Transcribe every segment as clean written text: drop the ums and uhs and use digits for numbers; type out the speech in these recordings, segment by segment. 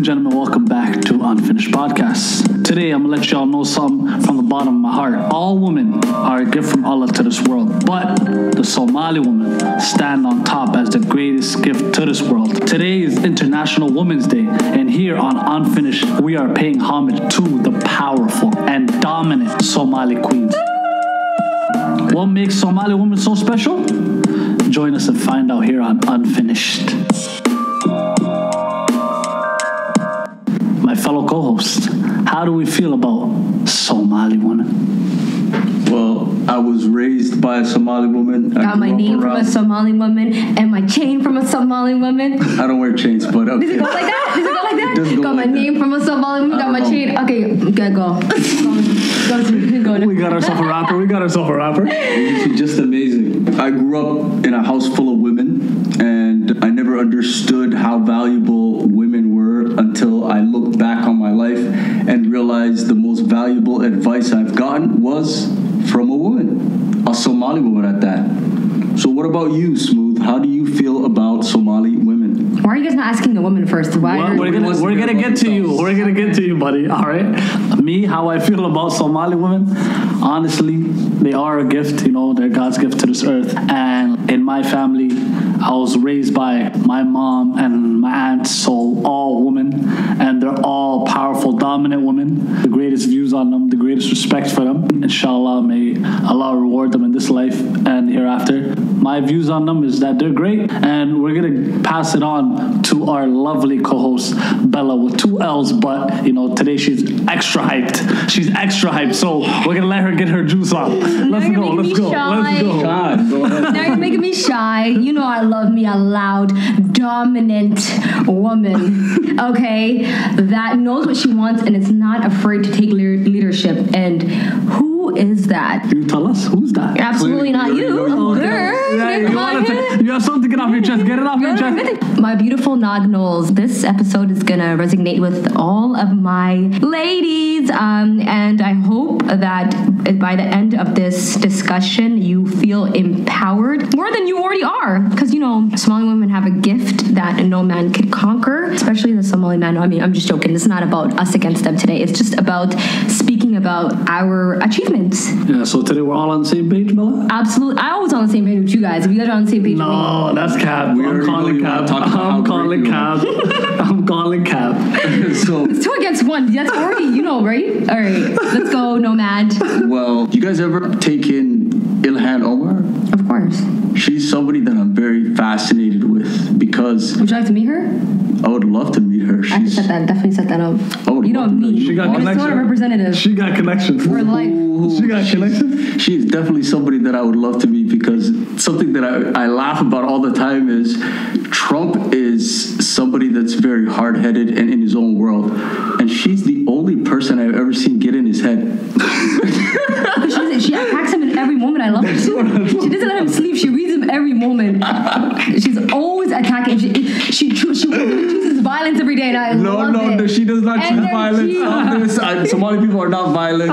gentlemen, welcome back to Unfinished Podcast. Today, I'm going to let y'all know something from the bottom of my heart. All women are a gift from Allah to this world, but the Somali women stand on top as the greatest gift to this world. Today is International Women's Day, and here on Unfinished, we are paying homage to the powerful and dominant Somali queens. What makes Somali women so special? Join us and find out here on Unfinished. My fellow co-hosts, how do we feel about Somali women? Well, I was raised by a Somali woman. Got my name from a Somali woman and my chain from a Somali woman. I don't wear chains, but okay. Does it go like that? Does it go like that? Got my like name from a Somali woman, got my chain. Okay, go. We got ourselves a rapper. It's just amazing. I grew up in a house full of women, and I never understood how valuable women were until I looked back on my life and realized the most valuable advice I've gotten was from a woman, a Somali woman at that. So what about you, Smooth? How do you feel about Somali women? Why are you guys not asking the woman first? We're gonna get to you. We're gonna get to you, buddy. All right. Me, how I feel about Somali women? Honestly, they are a gift. You know, they're God's gift to this earth. And in my family, I was raised by my mom and my aunt, so all women, and they're all powerful, dominant women. The greatest views on them, the greatest respect for them. Inshallah, may Allah reward them in this life and hereafter. My views on them is that they're great, and we're gonna pass it on to our lovely co-host Bella with 2 L's, but you know, today she's extra hyped. So we're gonna let her get her juice on. Let's go. God, go ahead. Now you're making me shy. You know I love me a loud, dominant woman, okay? That knows what she wants and is not afraid to take leadership. And who is that? You tell us, who's that? Absolutely not you. You have something to get off your chest. Get it off your chest. My beautiful Nog Knowles, this episode is going to resonate with all of my ladies. And I hope that by the end of this discussion, you feel empowered more than you already are. Because, you know, Somali women have a gift that no man can conquer, especially the Somali man. I mean, I'm just joking. It's not about us against them today. It's just about speaking about our achievements. Yeah, so today we're all on the same page, Bella? Absolutely. I was on the same page with you guys. If you guys are on the same page with me. No, that's cap. I'm calling cap. So it's 2 against 1. That's already, you know, right? All right, let's go, Nomad. well, you guys ever taken Ilhan Omar? Of course. She's somebody that I'm very fascinated with because Would you like to meet her? I would love to meet her. I definitely set that up. You know me. She got Minnesota representative. She got connections. For life. She got connections. She is definitely somebody that I would love to meet because something that I laugh about all the time is Trump is somebody that's very hard-headed and in his own world. And she's the only person I've ever seen get in his head. She attacks him in every moment. I love her. She doesn't let him sleep. She reads him every moment. She's always attacking. She chooses violence every day. And I love it. No, she does not choose violence. Somali people are not violent.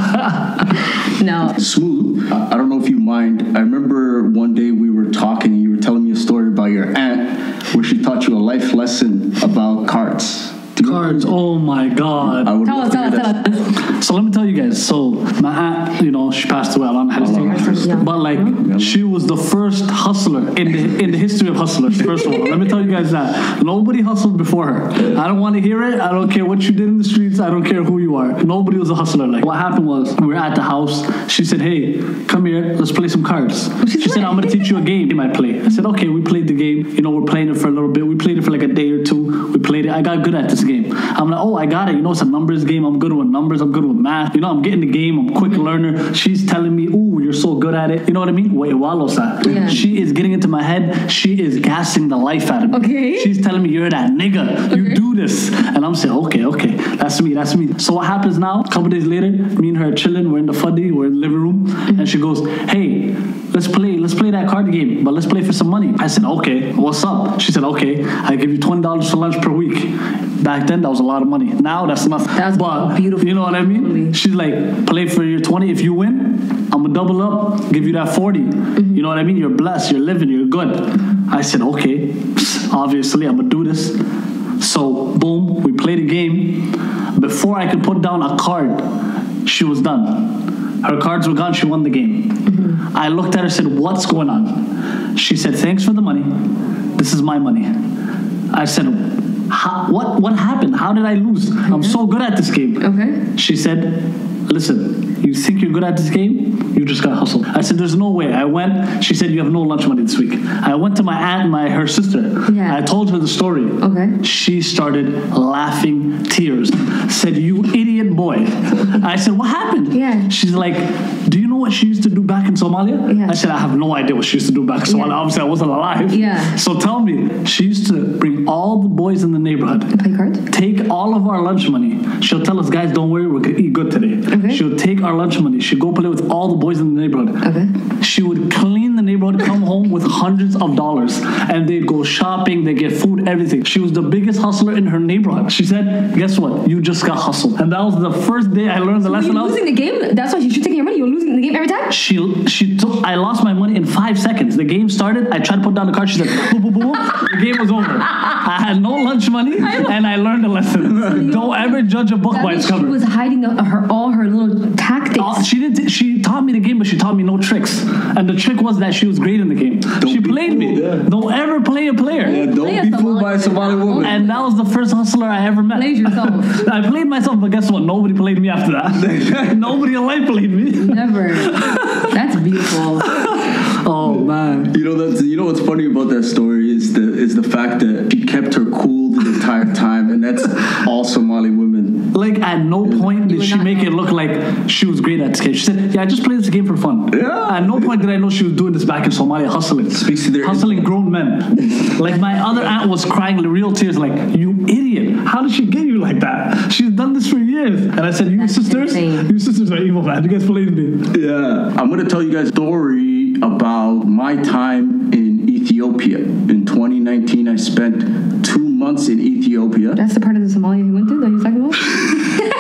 No. Smooth, I don't know if you mind. I remember one day we were talking and you were telling me a story about your aunt where she taught you a life lesson about cards. Cards, oh my God. Tell us. So let me tell you guys. So my aunt, you know, she passed away. I don't know how to say it. But like, she was the first hustler in the history of hustlers. First of all, let me tell you guys that. Nobody hustled before her. I don't want to hear it. I don't care what you did in the streets. I don't care who you are. Nobody was a hustler. Like, what happened was, we were at the house. She said, hey, come here. Let's play some cards. She said, I'm going to teach you a game I play. I said, okay, we played the game. You know, we're playing it for a little bit. We played it for like a day or two. We played it. I got good at this game. I'm like, oh, I got it. You know, it's a numbers game. I'm good with numbers. I'm good with math. You know, I'm getting the game. I'm a quick learner. She's telling me, ooh, you're so good at it. You know what I mean? Wait, Walosa. Yeah. She is getting into my head. She is gassing the life out of me. Okay. She's telling me, you're that nigga. Okay. You do this. And I'm saying, okay. That's me. So what happens now? A couple days later, me and her are chilling. We're in the fuddy. We're in the living room. And she goes, hey, let's play that card game, but let's play for some money. I said, okay, what's up? She said, okay, I give you $20 for lunch per week. Back then, that was a lot of money. Now, that's nothing. That's beautiful. You know what I mean? She's like, play for your 20. If you win, I'm going to double up, give you that 40. Mm-hmm. You know what I mean? You're blessed. You're living. You're good. I said, okay, obviously, I'm going to do this. So, boom, we played a game. Before I could put down a card, she was done. Her cards were gone. She won the game. I looked at her and said, what's going on? She said, thanks for the money. This is my money. I said, what happened? How did I lose? I'm so good at this game. Okay. She said, listen, you think you're good at this game? You just gotta hustle. I said, there's no way. I went, she said, you have no lunch money this week. I went to my aunt, her sister. Yeah. I told her the story. Okay. She started laughing tears. Said, you idiot boy. I said, what happened? Yeah. She's like, do you know what she used to do back in Somalia? Yeah. I said, I have no idea what she used to do back in Somalia. Yeah. Obviously, I wasn't alive. Yeah. So tell me, she used to bring all the boys in the neighborhood. Play cards? Take all of our lunch money. She'll tell us, guys, don't worry, we're gonna eat good today. Okay. She'll take our lunch money. She'd go play with all the boys in the neighborhood. Okay. She would clean the neighborhood, come home with hundreds of dollars, and they'd go shopping, they get food, everything. She was the biggest hustler in her neighborhood. She said, guess what? You just got hustled. And that was the first day I learned the lesson. Were you losing the game? That's why she should take your money. You're losing the game every time? I lost my money in 5 seconds. The game started. I tried to put down the card. She said, boom, boom, boom. The game was over. I had no lunch money, and I learned a lesson. Don't ever judge a book by its cover. She was hiding all her little tactics. She taught me the game, but she taught me no tricks. And the trick was that she was great in the game. She played me. Yeah. Don't ever play a player. Yeah, don't be fooled by a Somali woman. And that was the first hustler I ever met. Played yourself. I played myself, but guess what? Nobody played me after that. Nobody in life played me. Never. That's beautiful. Oh man. You know what's funny about that story is the fact that she kept her cool the entire time, and that's all Somali women. Like at no point did she make it look like she was great at this game. She said, "Yeah, I just played this game for fun." Yeah. At no point did I know she was doing this back in Somalia, hustling. Speaks to their hustling grown men. Like my other aunt was crying real tears, like, "You idiot! How did she get you like that? She's done this for years." And I said, "You sisters are evil, man. You guys played me." Yeah. I'm gonna tell you guys a story about my time in Ethiopia. In 2019, I spent 2 months in Ethiopia. That's the part of the Somalia you went to that you was talking about?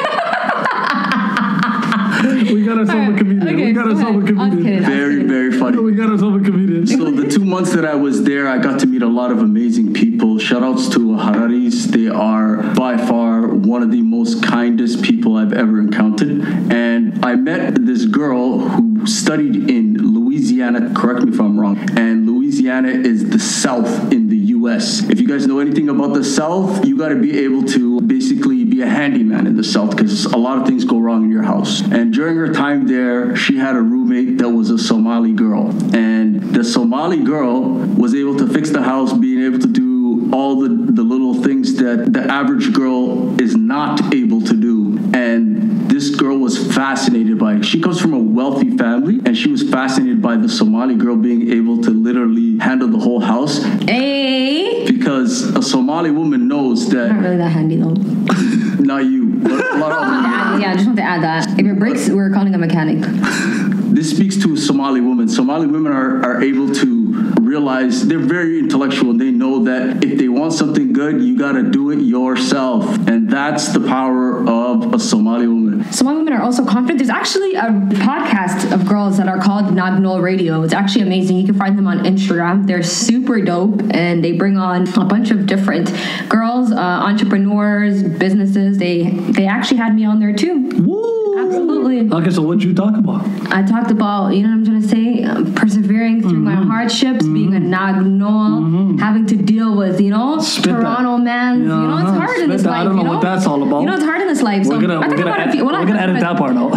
We got ourselves a comedian. Okay, we got ourselves a comedian. Very, very funny. We got ourselves a comedian. So the 2 months that I was there, I got to meet a lot of amazing people. Shout outs to Hararis. They are by far one of the most kindest people I've ever encountered. And I met this girl who studied in Louisiana, correct me if I'm wrong, and Louisiana is the South in the U.S. If you guys know anything about the South, you got to be able to basically be a handyman in the South because a lot of things go wrong in your house. And during her time there, she had a roommate that was a Somali girl. And the Somali girl was able to fix the house, being able to do all the little things that the average girl is not able to do. And this girl was fascinated by it. She comes from a wealthy family, and she was fascinated by the Somali girl being able to literally handle the whole house. Hey. Because a Somali woman knows that... Not really that handy though. Not you, but a lot of them. Yeah, I just want to add that. If it breaks, we're calling a mechanic. This speaks to Somali women. Somali women are able to realize they're very intellectual, and they know that if they want something good, you got to do it yourself. And that's the power of a Somali woman. Somali women are also confident. There's actually a podcast of girls that are called Nagnol Radio. It's actually amazing. You can find them on Instagram. They're super dope, and they bring on a bunch of different girls, entrepreneurs, businesses. They actually had me on there too. Woo! Absolutely. Okay, so what did you talk about? I talked about, you know what I'm trying to say? Persevering through my hardships, being a Nagnol, having to deal with, Toronto man. You know, it's hard in this life. I don't know what that's all about. You know, it's hard in this life. We're gonna edit that part out.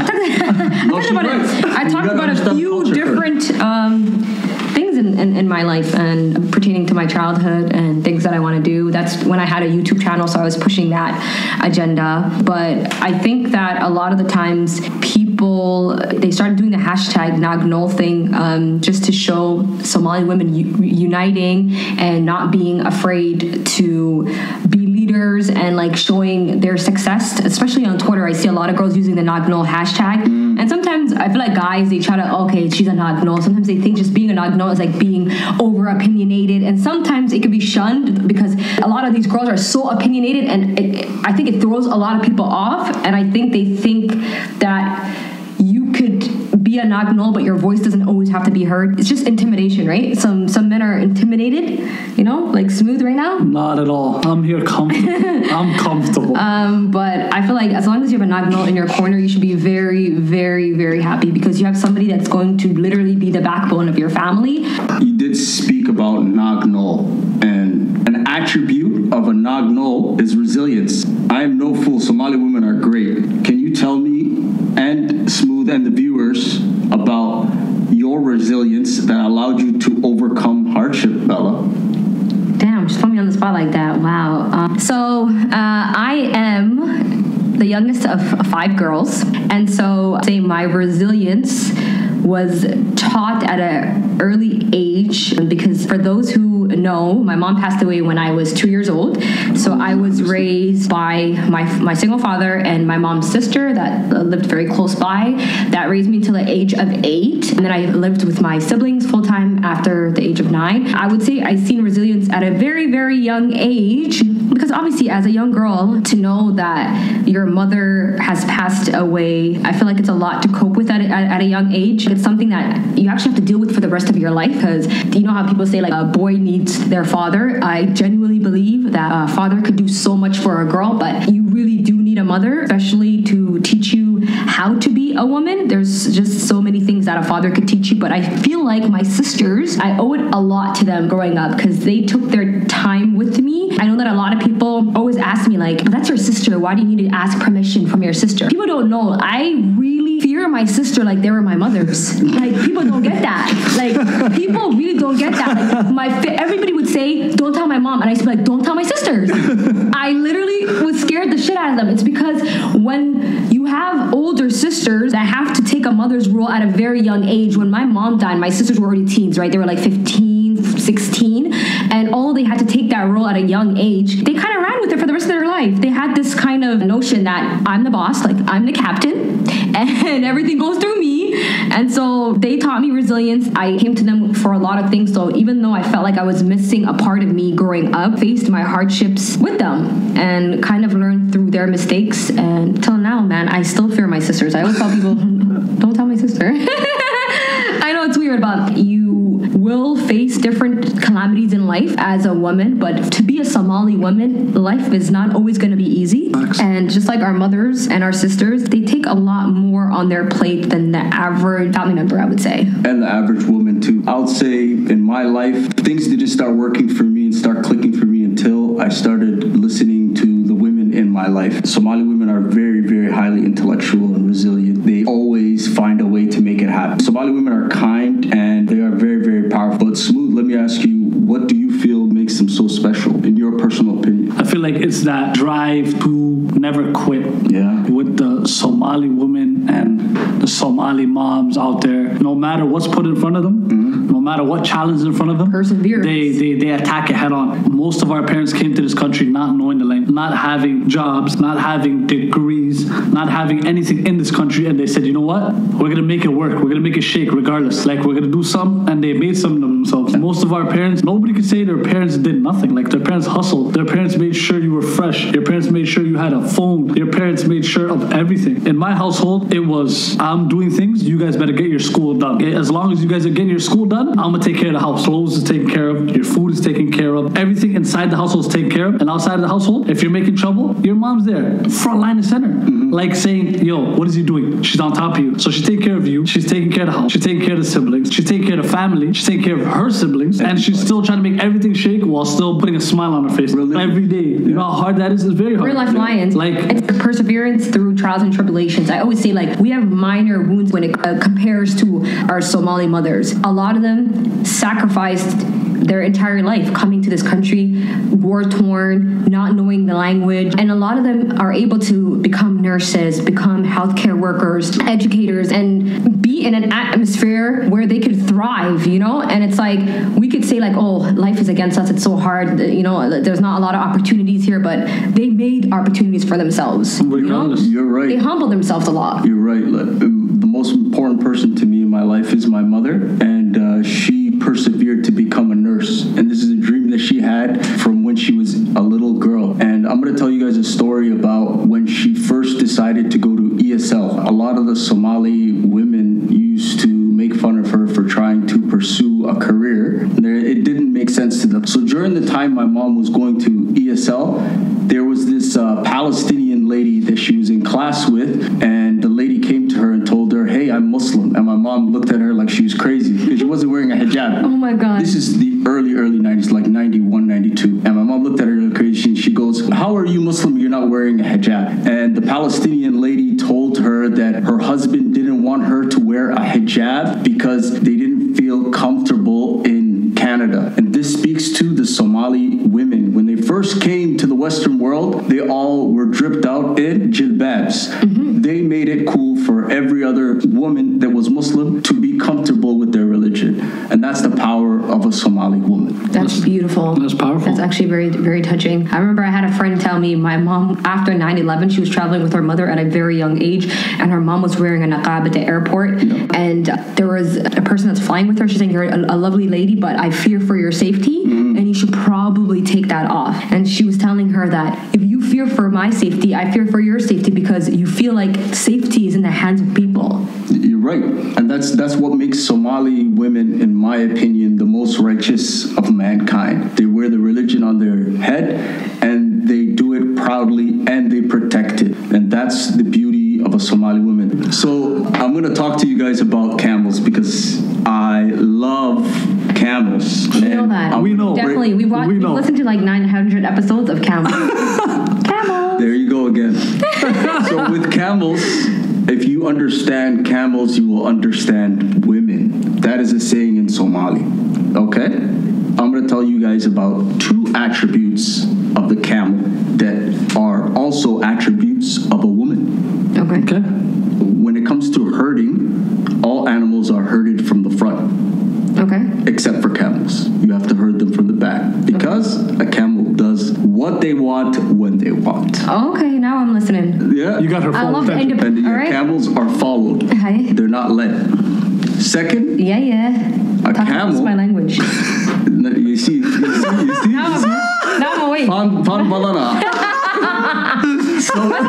I talked about a few different things in my life and pertaining to my childhood and things that I want to do. That's when I had a YouTube channel, so I was pushing that agenda. But I think that a lot of the times people, they started doing the hashtag Nagnol thing just to show Somali women uniting and not being afraid to be leaders and like showing their success, especially on Twitter. I see a lot of girls using the Nagnol hashtag. And sometimes I feel like guys, they try to, okay, she's a Nagnol. Sometimes they think just being a Nagnol is like being over opinionated. And sometimes it can be shunned because a lot of these girls are so opinionated, and I think it throws a lot of people off. And I think they think that you could be a nagnol, but your voice doesn't always have to be heard. It's just intimidation, right? Some men are intimidated, you know, like Smooth right now. Not at all. I'm here comfortable. I'm comfortable. But I feel like as long as you have a nagnol in your corner, you should be very, very, very happy because you have somebody that's going to literally be the backbone of your family. You did speak about nagnol, and an attribute of a nagnol is resilience. I am no fool. Somali women are great. Can you tell me and Smooth and the viewers about your resilience that allowed you to overcome hardship, Bella? Damn, just put me on the spot like that. Wow. So I am the youngest of 5 girls. And so say my resilience was taught at an early age because for those who know, my mom passed away when I was 2 years old. So I was raised by my single father and my mom's sister that lived very close by. That raised me till the age of 8. And then I lived with my siblings full time after the age of 9. I would say I've seen resilience at a very, very young age because obviously as a young girl to know that your mother has passed away, I feel like it's a lot to cope with at a young age. It's something that you actually have to deal with for the rest of your life because you know how people say like a boy needs their father. I genuinely believe that a father could do so much for a girl, but you really do need a mother, especially to teach you how to be a woman. There's just so many things that a father could teach you, but I feel like my sisters, I owe it a lot to them growing up because they took their time with me. I know that a lot of people always ask me like, that's your sister, why do you need to ask permission from your sister? People don't know, I really fear my sister like they were my mothers. Like people don't get that. Like people really don't get that. Like everybody would say, don't tell my mom, and I used to be like, don't tell my sisters. I literally was scared the shit out of them. It's because when you have older sisters that have to take a mother's role at a very young age, when my mom died, my sisters were already teens, right? They were like 15, 16, and all they had to take that role at a young age, they kind of ran with it for the rest of their life. They had this kind of notion that I'm the boss, like I'm the captain, and everything goes through me. And so they taught me resilience. I came to them for a lot of things. So even though I felt like I was missing a part of me growing up, faced my hardships with them and kind of learned through their mistakes. And till now, man, I still fear my sisters. I always tell people, don't tell my sister. I know it's weird, but you will face different calamities in life as a woman, but to be a Somali woman, life is not always going to be easy. And just like our mothers and our sisters, they take a lot more on their plate than the average family member, I would say. And the average woman too. I would say in my life, things didn't start working for me and start clicking for me until I started listening to the women in my life. Somali women are very, very highly intellectual and resilient. They always find a way to make it happen. Somali women are kind and they are very, very powerful. But Smooth, let me ask you, what do you feel makes them so special in your personal opinion? I feel like it's that drive to never quit. Yeah. With the Somali women and the Somali moms out there, no matter what's put in front of them, no matter what challenge is in front of them, perseverance. They attack it head on. Most of our parents came to this country not knowing the language, not having jobs, not having degrees, not having anything in this country, and they said, you know what? We're gonna make it work. We're gonna make it shake regardless. Like we're gonna do something, and they made something of themselves. Most of our parents, nobody could say their parents did nothing. Like their parents hustled. Their parents made sure you were fresh. Your parents made sure you had a phone. Your parents made sure of everything. In my household, it was, I'm doing things, you guys better get your school done. Okay? As long as you guys are getting your school done, I'm gonna take care of the house. Clothes is taken care of. Your food is taken care of. Everything inside the household is taken care of. And outside of the household, if you're making trouble, your mom's there, front line and center. Like saying, yo, what is he doing? She's on top of you. So she's taking care of you. She's taking care of the house. She's taking care of the siblings. She's taking care of the family. She's taking care of her siblings. And she's still trying to make everything shake while still putting a smile on her face. Really? Every day. You know how hard that is? It's very hard. Real life lions. Like, it's perseverance through trials and tribulations. I always say like we have minor wounds when it compares to our Somali mothers. A lot of them sacrificed their entire life coming to this country, war-torn, not knowing the language. And a lot of them are able to become nurses, become healthcare workers, educators, and be in an atmosphere where they could thrive, you know? And it's like, we could say like, oh, life is against us, it's so hard, you know, there's not a lot of opportunities here, but they made opportunities for themselves. Regardless. You're right. They humbled themselves a lot. You're right. The most important person to me in my life is my mother, and she persevered to become a nurse. And this is a dream that she had from when she was a little girl. And I'm going to tell you guys a story about when she first decided to go to ESL. A lot of the Somali women use So during the time my mom was going to ESL, there was this Palestinian lady that she was in class with, and the lady came to her and told her, "Hey, I'm Muslim." And my mom looked at her like she was crazy because she wasn't wearing a hijab. Oh my God. This is the early 90s, like 91, 92. And my mom looked at her like crazy and she goes, "How are you Muslim? You're not wearing a hijab." And the Palestinian lady told her that her husband didn't want her to wear a hijab because they didn't feel comfortable in Canada. And this speaks to the Somali women. When they first came to the Western world, they all were dripped out in jilbabs. They made it cool for every other woman that was Muslim to be comfortable with their religion. And that's the power of a Somali woman. That's beautiful. That's powerful. That's actually very, very touching. I remember I had a friend tell me my mom, after 9/11, she was traveling with her mother at a very young age, and her mom was wearing a niqab at the airport. And there was a person that's flying with her. She's saying, "You're a lovely lady, but I fear for your safety, and you should probably take that off." And she was telling her that if you fear for my safety, I fear for your safety because you feel like safety is in the hands of people. You're right. And that's what makes Somali women, in my opinion, the most righteous of mankind. They wear the religion on their head, and they do it proudly, and they protect it. And that's the beauty of a Somali woman. So I'm going to talk to you guys about camels because I love camels. We know that. We know. Definitely. We've listened to like 900 episodes of camels. Camels. There you go again. So with camels, if you understand camels, you will understand women. That is a saying in Somali. Okay? I'm going to tell you guys about 2 attributes of the camel that are also attributes of a woman. Okay. When it comes to herding, all animals are herded from the front. Okay. Except for camels. You have to herd them from the back because a camel does what they want when they want. Okay, now I'm listening. Yeah. You got her I full love the attention. And All right. camels are followed. Hi. They're not led. Second, Yeah. a Talk camel. my language. You see. Now I'm awake. Fan balana. So, When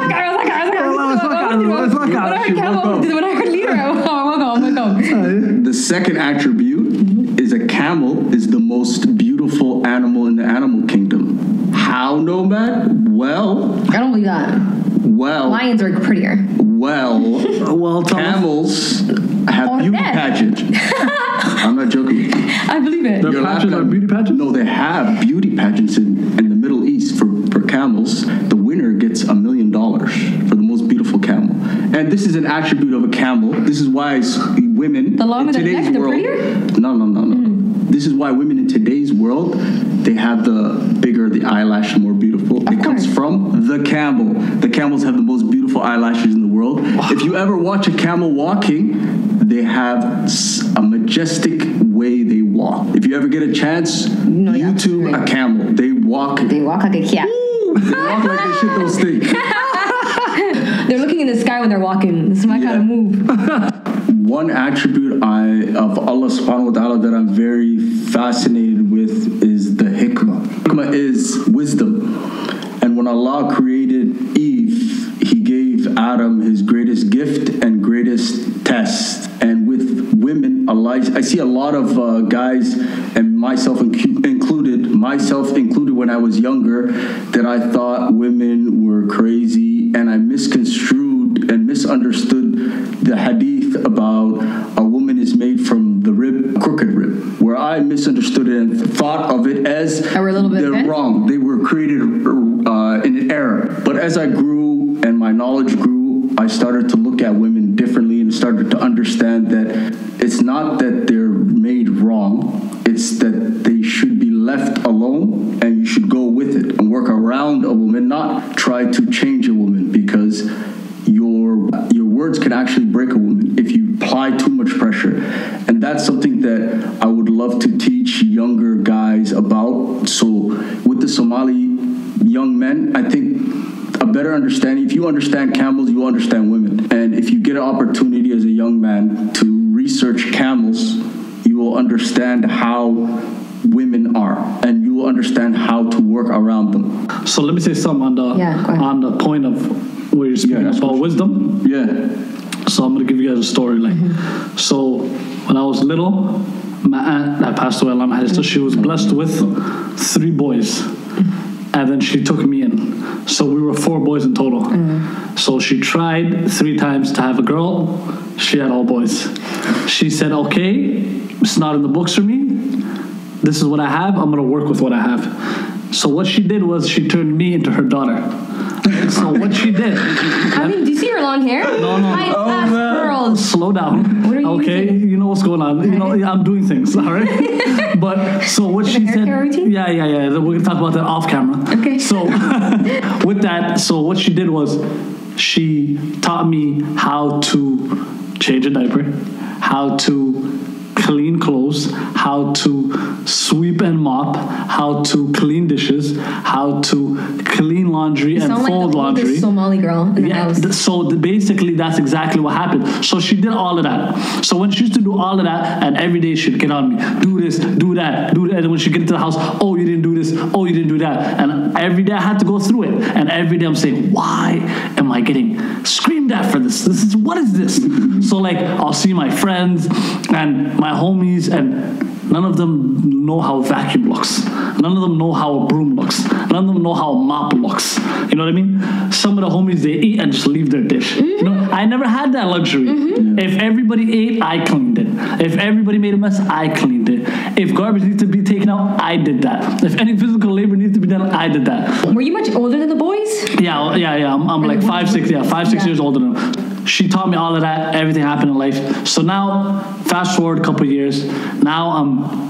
I heard leader, I'm like, oh. the second attribute is a camel is the most beautiful animal in the animal kingdom. How, Nomad? Well, I don't believe that. Lions are prettier. Well, camels have beauty pageant. I'm not joking with you. I believe it. Their patches are beauty pageants? No, they have beauty pageants in the Middle East for camels. The winner gets $1 million for the most beautiful camel. And this is an attribute of a camel. This is why women The longer in the today's neck, the world. prettier? No. This is why women in today's world, they have the bigger the eyelash, the more beautiful. It comes from the camel. The camels have the most beautiful eyelashes in the world. If you ever watch a camel walking, they have a majestic way they walk. If you ever get a chance, YouTube a camel. They walk. They walk like a cat. They walk like they shit those things. They're looking in the sky when they're walking. This is my kind of move. One attribute of Allah subhanahu wa ta'ala that I'm very fascinated with is the hikmah. Hikmah is wisdom. And when Allah created Eve, He gave Adam his greatest gift and greatest test. And with women, I see a lot of guys, and myself included when I was younger, that I thought women were crazy, and I misconstrued and misunderstood the hadith about a woman is made from the rib, crooked rib, where I misunderstood it and thought of it as they're wrong. They were created in an error. But as I grew and my knowledge grew, I started to look at women differently and started to understand that it's not that they're made wrong, it's that they should be left alone and you should go with it and work around a woman, not try to change a woman, because your words can actually break a woman if you apply too much pressure. And that's something that I would love to teach younger guys about. So with the Somali young men, I think a better understanding, if you understand camels, you will understand women. And if you get an opportunity as a young man to research camels, you will understand how women are, and you will understand how to work around them. So let me say something on the point of where you're speaking about wisdom. Yeah. So I'm gonna give you guys a story. So when I was little, my aunt that passed away, Allah Mahdista, she was blessed with 3 boys. And then she took me in. So we were 4 boys in total. So she tried 3 times to have a girl. She had all boys. She said, okay, it's not in the books for me. This is what I have. I'm going to work with what I have. So what she did was she turned me into her daughter. So what she did... I mean, do you see her long hair? No. My fast girls. Slow down. What are you okay, using? you know what's going on. You know, I'm doing things, all right? But so what she said... Yeah. We're going to talk about that off camera. Okay. So with that, so what she did was she taught me how to change a diaper, how to clean clothes, how to sweep and mop, how to clean dishes, how to clean laundry and fold laundry. Like the Somali girl in the house. So basically that's exactly what happened. So she did all of that. So when she used to do all of that, and every day she'd get on me, do this, do that, do that. And when she get into the house, oh, you didn't do this, oh, you didn't do that. And every day I had to go through it. And every day I'm saying, why am I getting screamed at for this? What is this? So like I'll see my friends and my homies, and none of them know how a vacuum looks. None of them know how a broom looks. None of them know how a mop looks. You know what I mean? Some of the homies, they eat and just leave their dish. You know, I never had that luxury. If everybody ate, I cleaned it. If everybody made a mess, I cleaned it. If garbage needed to be taken out, I did that. If any physical labor needed to be done, I did that. Were you much older than the boys? Yeah. I'm like 5, 6 years older than them. She taught me all of that. Everything happened in life. So now, fast forward a couple years. Now I'm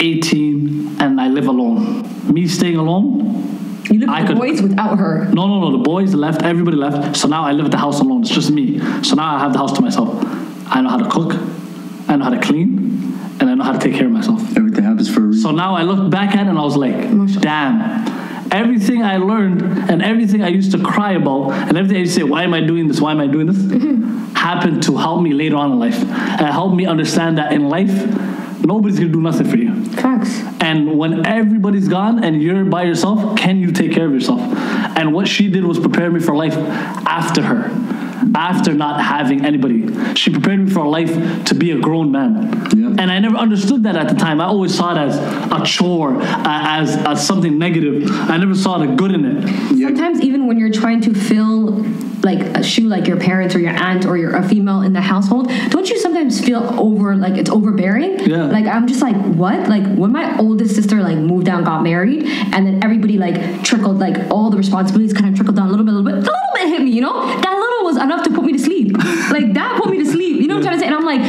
18 and I live alone. Me staying alone. You live with the boys without her. No. The boys left. Everybody left. So now I live at the house alone. It's just me. So now I have the house to myself. I know how to cook. I know how to clean. And I know how to take care of myself. Everything happens for a reason. So now I look back at it and I was like, damn. Everything I learned and everything I used to cry about and everything I used to say, why am I doing this? Why am I doing this? Happened to help me later on in life. And helped me understand that in life, nobody's going to do nothing for you. Facts. And when everybody's gone and you're by yourself, can you take care of yourself? And what she did was prepare me for life after her. After not having anybody. She prepared me for life to be a grown man. Yeah. And I never understood that at the time. I always saw it as a chore, as something negative. I never saw the good in it. Yeah. Sometimes even when you're trying to fill like a shoe like your parents or your aunt or you're a female in the household, don't you sometimes feel it's overbearing? Yeah. Like I'm just like, what? Like when my oldest sister like moved out, got married, and then everybody like trickled, like all the responsibilities kind of trickled down a little bit hit me, you know? That little was enough to put me to sleep. Like that put me to sleep. You know what I'm trying to say? And I'm like,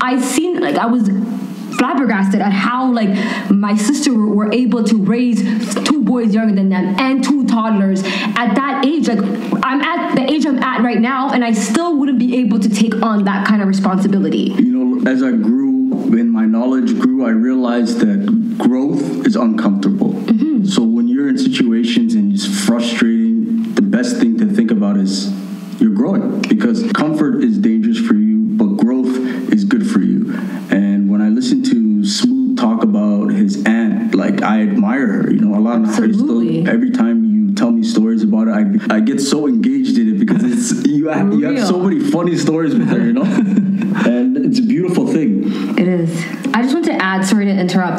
I was flabbergasted at how like my sister were able to raise 2 boys younger than them and 2 toddlers at that age. Like I'm at the age I'm at right now, and I still wouldn't be able to take on that kind of responsibility. You know, as I grew and my knowledge grew, I realized that growth is uncomfortable. So when you're in situations and it's frustrating, the best thing to think about is you're growing, because comfort is dangerous for you, but growth is good for you. And when I listen to Smooth talk about his aunt, like I admire her. You know, a lot of her every time you tell me stories about it, I get so engaged in it because you have so many funny stories with her, you know? And it's a beautiful thing. It is. I just want to add, sorry to interrupt.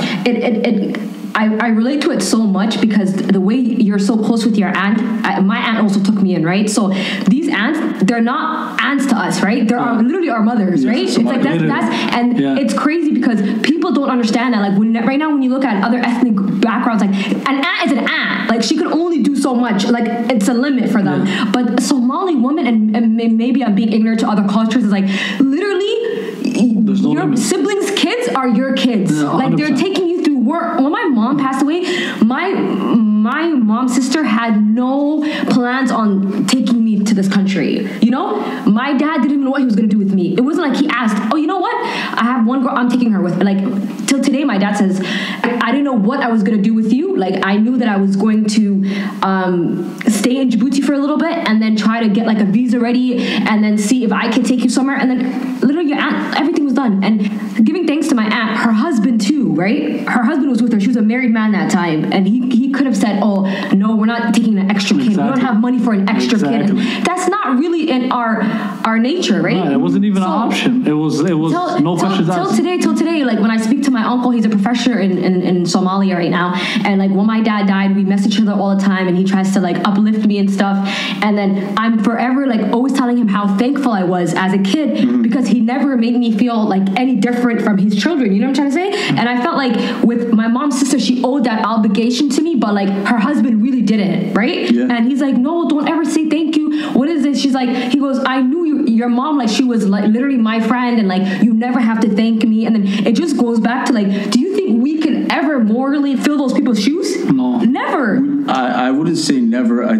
I relate to it so much because the way you're so close with your aunt, my aunt also took me in, right? So these aunts, they're not aunts to us, right? They're literally our mothers, right? It's like it's crazy because people don't understand that. Like right now when you look at other ethnic backgrounds, like an aunt is an aunt. Like she can only do so much. Like it's a limit for them. Yeah. But Somali woman, and maybe I'm being ignorant to other cultures, is like literally your siblings' kids are your kids. Yeah, like they're taking you through work. When my mom passed away, my mom's sister had no plans on taking me to this country. You know, my dad didn't know what he was going to do with me. It wasn't like he asked, oh, you know what? I have one girl, I'm taking her with. Like till today, my dad says, I didn't know what I was going to do with you. Like I knew that I was going to stay in Djibouti for a little bit and then try to get like a visa ready and then see if I could take you somewhere. And then literally your aunt, everything was done. And giving thanks to my aunt, her husband too, right? Her husband was with her. She was a married man that time. And he could have said, oh, no, we're not taking an extra kid. Exactly. We don't have money for an extra kid. And that's not really in our nature, right? It wasn't even an option. It was no questions asked. Till today, day, like when I speak to my uncle, he's a professor in Somalia right now, and like when my dad died, we message each other all the time, and he tries to like uplift me and stuff, and then I'm forever like always telling him how thankful I was as a kid because he never made me feel like any different from his children, you know what I'm trying to say? And I felt like with my mom's sister, she owed that obligation to me, but like her husband really didn't, right? Yeah. And he's like, no, don't ever say thank you. What is this? She's like, he goes, I knew your mom, like she was like literally my friend, and like you never have to thank me. And then it just goes back to like, do you think we can ever morally fill those people's shoes? No. Never. I wouldn't say never. I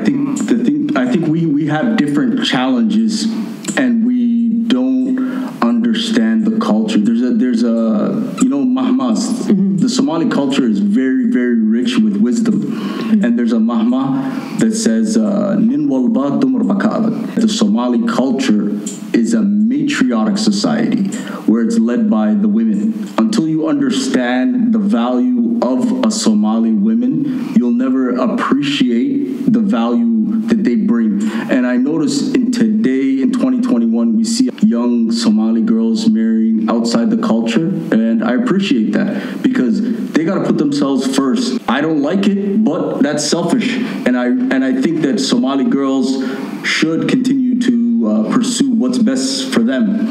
think we have different challenges, and we don't understand the culture. There's a mahmas. The Somali culture is very, very rich with wisdom, and there's a mahma that says nin walba dumur bakaadag. The Somali culture is a matriarch society where it's led by the women. Until you understand the value of a Somali woman, you'll never appreciate the value that they bring. And I notice in 2021, we see young Somali girls marrying outside the culture, and I appreciate that because they got to put themselves first. I don't like it, but that's selfish, and I think that Somali girls should continue to pursue what's best for them.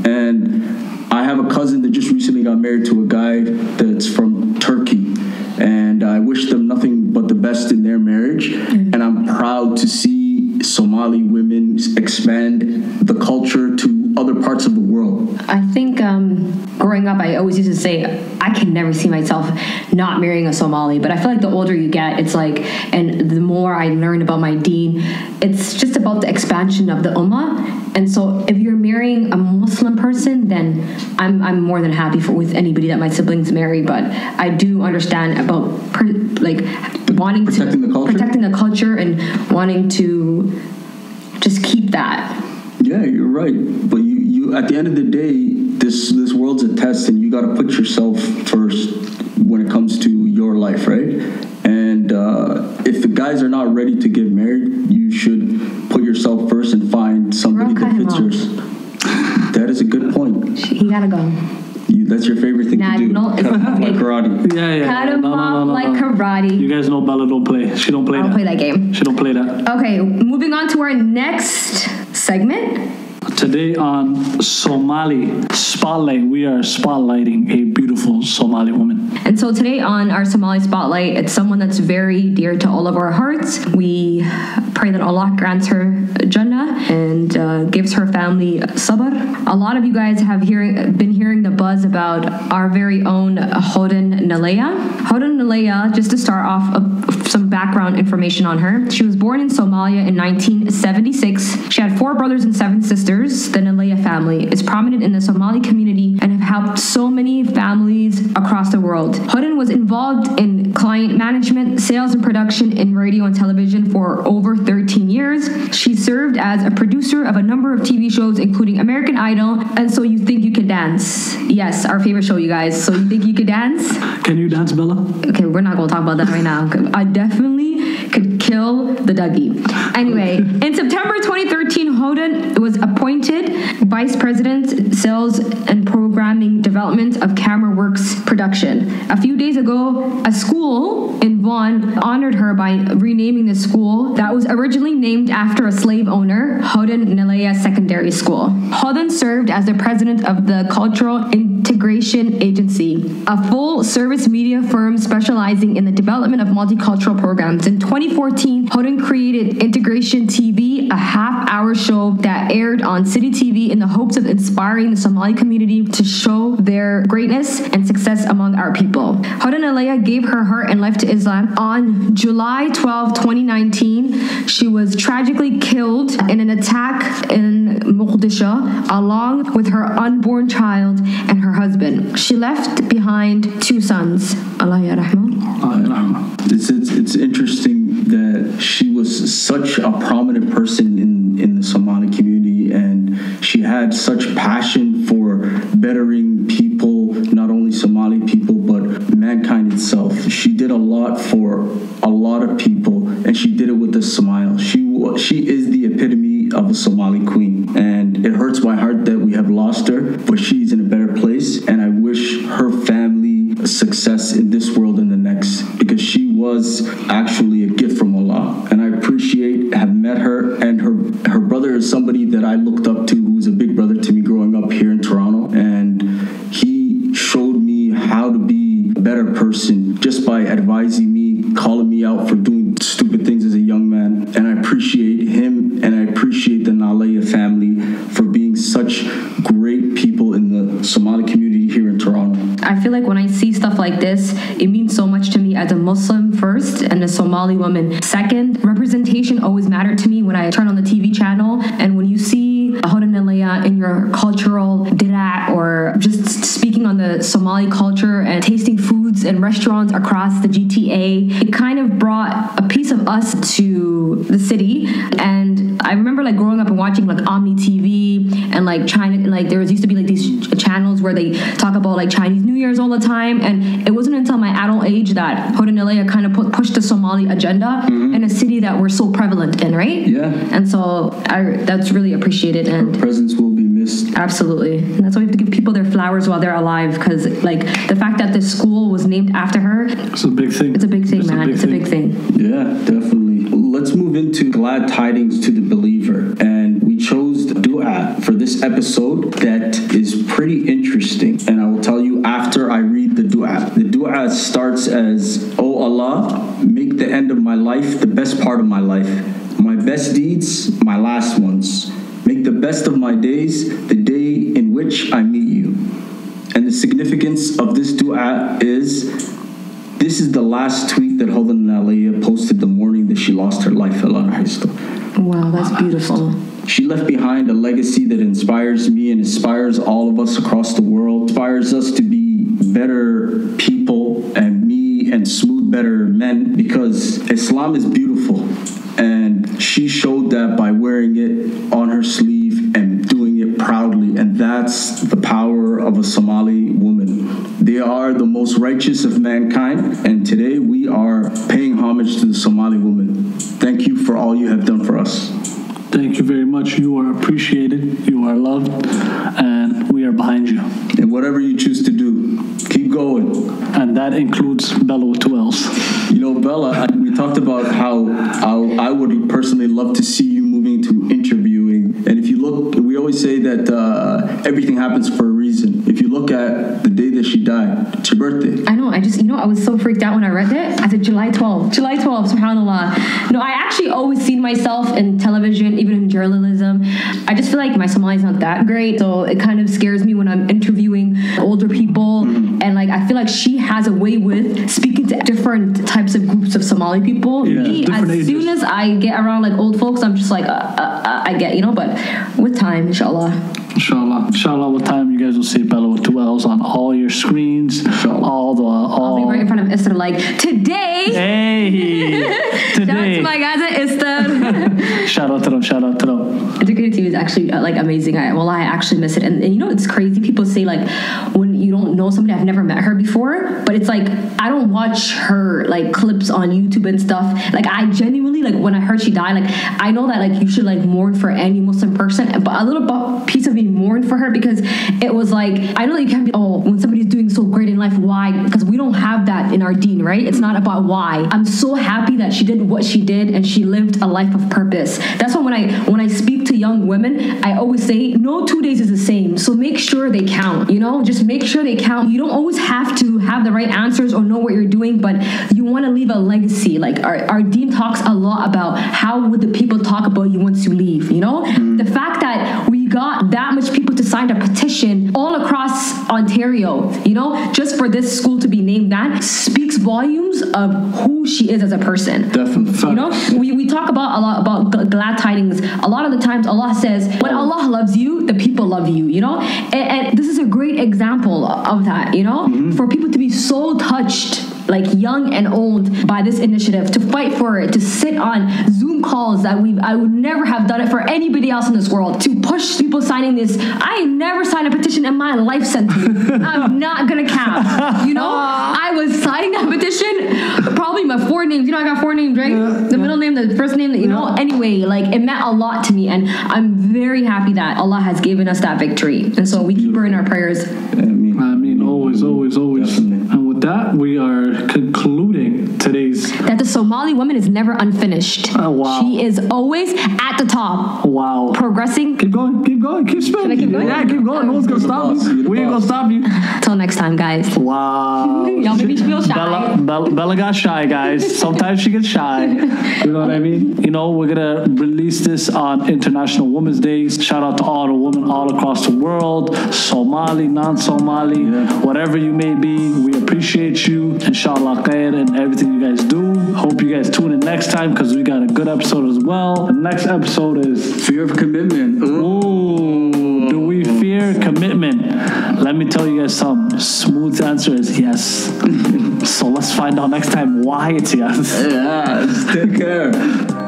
And I have a cousin that just recently got married to a guy that's from Turkey, and I wish them nothing but the best in their marriage. And I'm proud to see Somali women expand the culture to other parts of the world. I think growing up, I always used to say, I can never see myself not marrying a Somali. But I feel like the older you get, it's like, and the more I learn about my deen, it's just about the expansion of the ummah. And so if you're marrying a Muslim person, then I'm more than happy with anybody that my siblings marry. But I do understand about wanting Protecting the culture and wanting to just keep that. Yeah, you're right. But you at the end of the day, this world's a test, and you got to put yourself first when it comes to your life, right? And if the guys are not ready to get married, you should put yourself first and find somebody that fits yours. That is a good point. He gotta go. That's your favorite thing to do. Cut him off like karate. Yeah. Cut him off like karate. You guys know Bella don't play. She don't play that. I don't play that game. She don't play that. Okay, moving on to our next segment. Today on Somali Spotlight, we are spotlighting a beautiful Somali woman. And so today on our Somali Spotlight, it's someone that's very dear to all of our hearts. We pray that Allah grants her Jannah and gives her family sabr. A lot of you guys have been hearing the buzz about our very own Hodan Nalaya. Hodan Nalaya, just to start off some background information on her. She was born in Somalia in 1976. She had 4 brothers and 7 sisters. The Nalaya family is prominent in the Somali community and have helped so many families across the world. Hodan was involved in client management, sales, and production in radio and television for over 13 years. She served as a producer of a number of TV shows, including American Idol and So You Think You Can Dance. Yes, our favorite show, you guys. So You Think You Can Dance? Can you dance, Bella? Okay, we're not going to talk about that right now. I definitely could kill the Dougie. Anyway, in September 2013, Hodan was appointed Vice President, Sales and Programming Development of CameraWorks Production. A few days ago, a school in Vaughan honored her by renaming the school that was originally named after a slave owner, Hodan Nalaya Secondary School. Hodan served as the president of the Cultural Integration Agency, a full-service media firm specializing in the development of multicultural programs. In 2014, Hodan created Integration TV, a half-hour show that aired on City TV in the hopes of inspiring the Somali community to show their greatness and success among our people. Hodan Nalaya gave her heart and life to Islam. On July 12, 2019, she was tragically killed in an attack in Mogadishu, along with her unborn child and her husband. She left behind 2 sons. Allah yarahmah. It's interesting that she was such a prominent person in the Somali community, and she had such passion for bettering people, not only Somali people, but mankind itself. She did a lot for a lot of people, and she did it with a smile. She is the epitome of a Somali queen, and it hurts my heart that we have lost her, but she's in a better place, and I wish met her, and her brother is somebody that I looked up to, who's a big brother to me growing up here in Toronto, and he showed me how to be a better person just by advising me, calling me out for doing stupid things as a young man. And I appreciate him, and I appreciate the Nalaya family for being such great people in the Somali community here in Toronto. I feel like when I see stuff like this, it means so much to me as a Muslim first and a Somali woman second. Representation always mattered to me when I turn on the TV channel, and when you see Hoda Nalaya in your cultural dira, or just speaking on the Somali culture and tasting foods in restaurants across the GTA, it kind of brought a piece of us to the city. And I remember like growing up and watching like Omni TV and like China, like there used to be like these channels where they talk about like Chinese New Year's all the time, and it wasn't until my adult age that Hoda Nalaya kind of pushed the Somali agenda in a city that we're so prevalent in, right? Yeah. And so that's really appreciated, and her presence will be missed. Absolutely. And that's why we have to give people their flowers while they're alive, because like the fact that this school was named after her, it's a big thing. It's a big thing, man. It's a big thing. Yeah, definitely. Let's move into glad tidings to the believer. And we chose the dua for this episode that is pretty interesting. And I will tell you after I read the dua. The dua starts as, "Oh Allah, make the end of my life the best part of my life. My best deeds, my last ones. Make the best of my days the day in which I meet you." And the significance of this dua is, this is the last tweet that Hoda Nalaya posted the morning that she lost her life. Wow, that's beautiful. She left behind a legacy that inspires me and inspires all of us across the world, inspires us to be better people, and me and Smooth better men, because Islam is beautiful. And she showed that by wearing it on her sleeve and doing it proudly. And that's the power of a Somali woman. They are the most righteous of mankind. And today we are paying homage to the Somali woman. Thank you for all you have done for us. Thank you very much. You are appreciated. You are loved. And we are behind you. And whatever you choose to do, keep going. And that includes Bella with 2 L's. You know, Bella, we talked about how I would personally love to see you moving to interviewing. And if you look, we always say that everything happens for a reason. If you look at the day that she died, it's your birthday. I know. I was so freaked out when I read that. I said July 12th, subhanAllah. No, I actually always seen myself in television, even in journalism. I just feel like my Somali's not that great, so it kind of scares me when I'm interviewing older people. And like, I feel like she has a way with speaking to different types of groups of Somali people. Yeah, me, as soon as I get around like old folks, I'm just like, I get, but with time, inshallah. Inshallah, with time you guys will see Bella with 2 L's on all your screens. I'll be right in front of Esther like, today. Hey, today. Shout out to my guys at Esther. Shout out to them. Integrated TV is actually like amazing. I actually miss it. And it's crazy. People say like, when you don't know somebody, I've never met her before, but it's like, I don't watch her like clips on YouTube and stuff. Like I genuinely, like when I heard she died, like I know that like you should like mourn for any Muslim person, but a little piece of me mourned for her, because it was like, I know that you can't be, when somebody's doing so great in life, why? Because we don't have that in our deen, right? It's not about why. I'm so happy that she did what she did and she lived a life of purpose. That's why when I speak to young women, I always say no 2 days is the same, so make sure they count. Just make sure they count. You don't always have to have the right answers or know what you're doing, but you want to leave a legacy. Like our deen talks a lot about how would the people talk about you once you leave. The fact that we got that much people to sign a petition all across Ontario, just for this school to be named that, speaks volumes of who she is as a person. Definitely. We talk about a lot about glad tidings. A lot of the times Allah says, when Allah loves you, the people love you, and this is a great example of that, for people to be so touched, like young and old, by this initiative, to fight for it, to sit on Zoom calls that I would never have done it for anybody else in this world, to push people signing this. I never signed a petition in my life, sent to me. I'm not gonna cap. I was signing that petition, probably my 4 names. I got 4 names, right? The middle name, the first name, anyway, like it meant a lot to me, and I'm very happy that Allah has given us that victory, and so we keep her in our prayers. I mean, always. Definitely. And with that, we are concluding today's. That the Somali woman is never unfinished. Oh, wow. She is always at the top. Wow. Progressing. Keep going, keep spinning. Should I keep going? Yeah, keep going. No one's gonna stop you. We ain't gonna stop you. Till next time, guys. Wow. Y'all make me feel shy. Bella got shy, guys. Sometimes she gets shy. You know what I mean? You know, we're gonna release this on International Women's Day. Shout out to all the women all across the world, Somali, non-Somali, whatever you may be. We appreciate you. Inshallah khair and everything you guys do. Hope you guys tune in next time because we got a good episode as well. The next episode is Fear of commitment. Ooh, do we fear commitment? Let me tell you guys something. Smooth answer is yes. So let's find out next time why it's yes. Yeah, take care.